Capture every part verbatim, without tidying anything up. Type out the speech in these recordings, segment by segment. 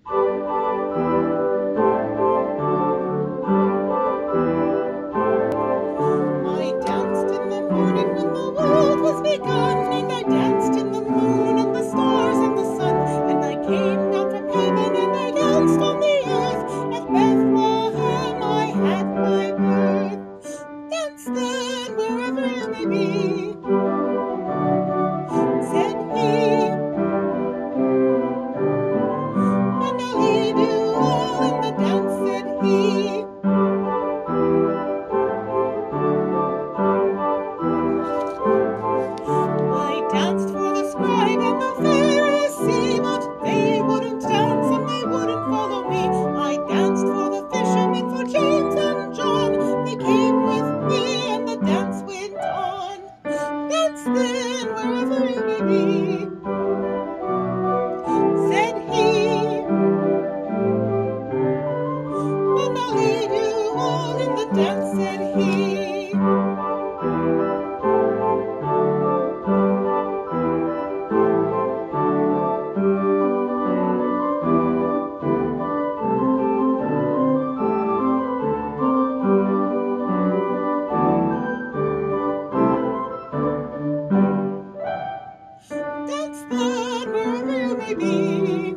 I danced in the morning when the world was begun, and I danced in the moon and the stars and the sun, and I came down from heaven and I danced on the earth. At Bethlehem I had my birth. Dance then wherever you may be, said he, and I'll lead you all in the dance, said he. I danced for the scribe and the Pharisee, but they wouldn't dance and they wouldn't follow me. I danced for the fishermen, for James and John. They came with me and the dance went on. Dance then wherever you may be, said he, and I'll lead you all in the dance, said he. Dance then wherever you may be,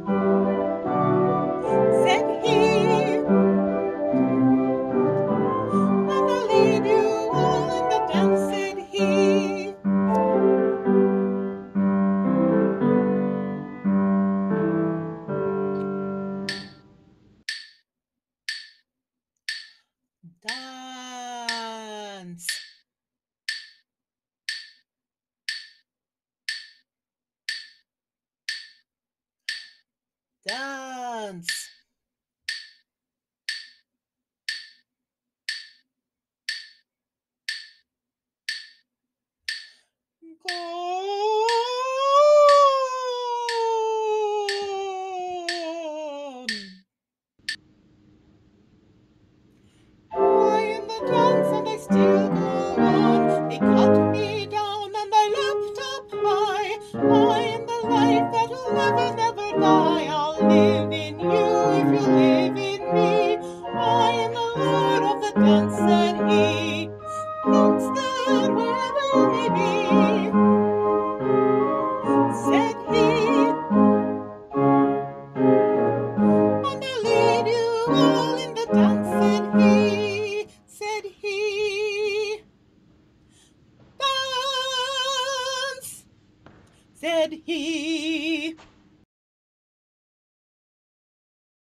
said he, and I'll lead you all in the dance, said he. Dance, dance.